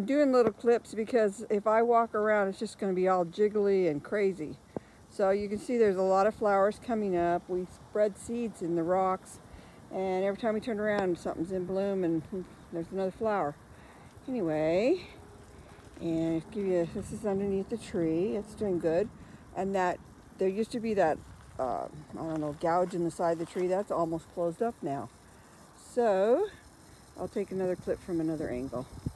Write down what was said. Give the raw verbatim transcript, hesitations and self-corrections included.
doing little clips because if I walk around, it's just going to be all jiggly and crazy. So you can see there's a lot of flowers coming up. We spread seeds in the rocks, and every time we turn around, something's in bloom and there's another flower. Anyway, and give you, this is underneath the tree. It's doing good. And that, there used to be that, uh, I don't know, gouge in the side of the tree. That's almost closed up now. So, I'll take another clip from another angle.